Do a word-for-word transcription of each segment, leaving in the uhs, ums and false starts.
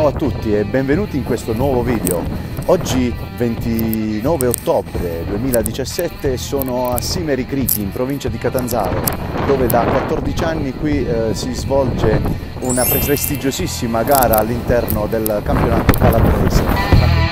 Ciao a tutti e benvenuti in questo nuovo video. Oggi ventinove ottobre duemiladiciassette sono a Simeri Cricchi in provincia di Catanzaro, dove da quattordici anni qui eh, si svolge una prestigiosissima gara all'interno del campionato calabrese.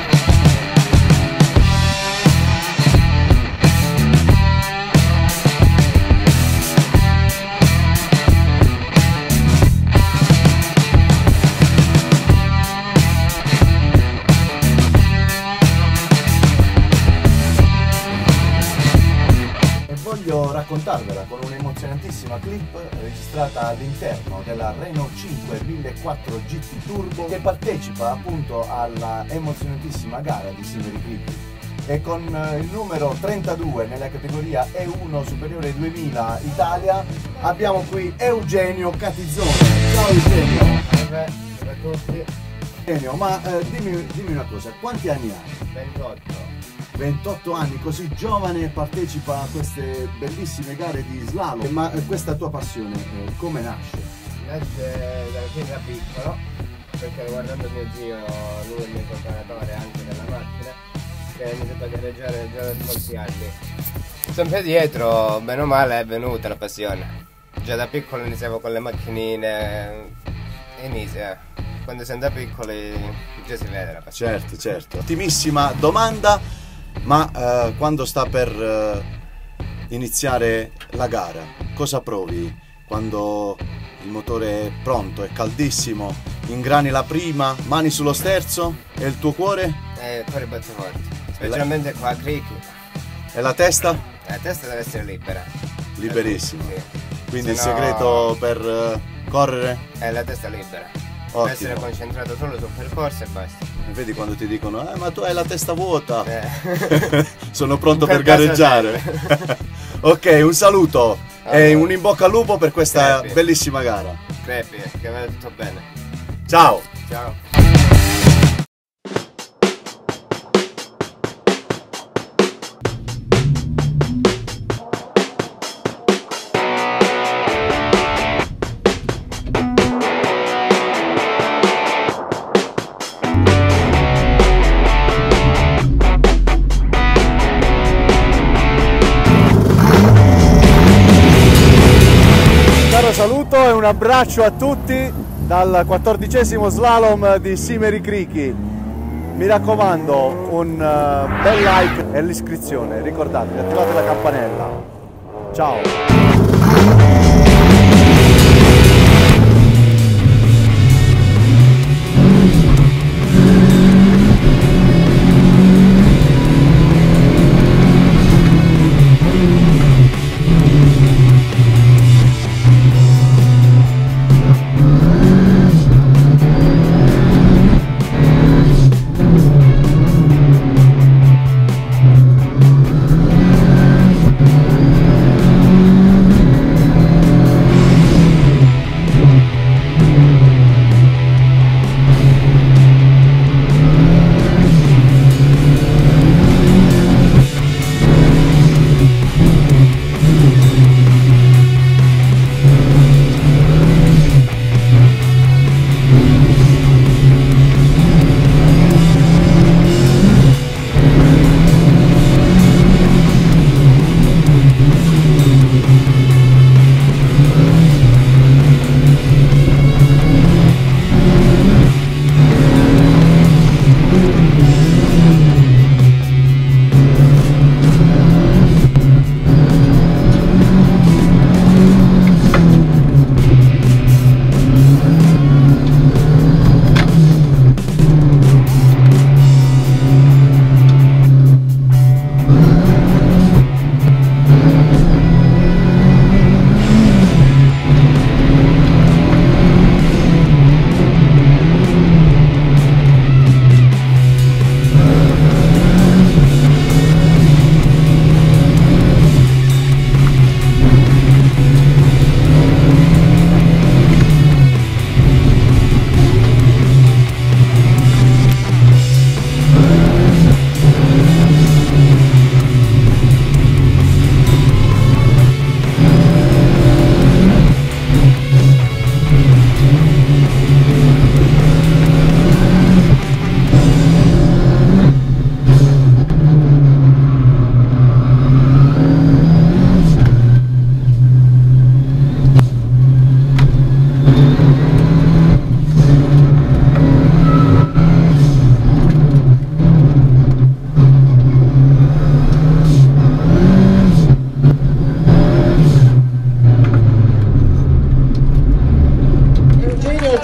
Voglio raccontarvela con un'emozionantissima clip registrata all'interno della Renault cinque millequattrocento G T Turbo, che partecipa appunto alla emozionantissima gara di Simeri Cricchi, e con il numero trentadue nella categoria E uno superiore duemila Italia abbiamo qui Eugenio Catizzone. Ciao Eugenio. Salve a tutti. Eugenio, ma eh, dimmi, dimmi una cosa, quanti anni hai? ventotto. ventotto anni, così giovane, partecipa a queste bellissime gare di slalom. Ma questa tua passione eh, come nasce? Nasce da fin da piccolo, perché guardando mio zio, lui è il mio preparatore anche della macchina, che ha iniziato a gareggiare già da molti anni. Sempre dietro, bene o male, è venuta la passione. Già da piccolo iniziavo con le macchinine, inizia. Quando si è da piccoli già si vede la passione. Certo, certo. Ultimissima domanda. Ma eh, quando sta per eh, iniziare la gara, cosa provi? Quando il motore è pronto, è caldissimo, ingrani la prima, mani sullo sterzo e il tuo cuore? Eh, il cuore batte forte, specialmente qua a Cricchi. E la testa? La testa deve essere libera. Liberissima. Sì. Quindi Se il no... segreto per eh, correre? È la testa libera. Ottimo. Deve essere concentrato solo sul percorso e basta. Vedi quando ti dicono eh, ma tu hai la testa vuota, Eh. sono pronto per, Per gareggiare. Ok, un saluto allora. E un in bocca al lupo per questa Crepi. bellissima gara. Crepi, che vada tutto bene. Ciao! Ciao. Saluto e un abbraccio a tutti dal quattordicesimo slalom di Simeri Cricchi. Mi raccomando, un uh, bel like e l'iscrizione, ricordatevi, attivate la campanella. Ciao!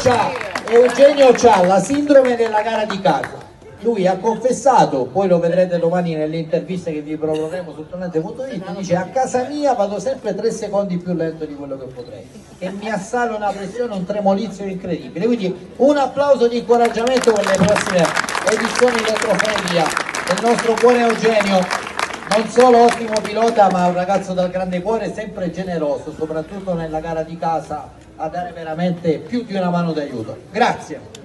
c'ha, Eugenio c'ha la sindrome della gara di casa. Lui ha confessato, poi lo vedrete domani nelle interviste che vi proporremo su tornante punto it, dice: a casa mia vado sempre tre secondi più lento di quello che potrei e mi assale una pressione, un tremolizio incredibile. Quindi un applauso di incoraggiamento per le prossime edizioni del Trofeo del nostro buon Eugenio, non solo ottimo pilota ma un ragazzo dal grande cuore, sempre generoso, soprattutto nella gara di casa, a dare veramente più di una mano d'aiuto. Grazie.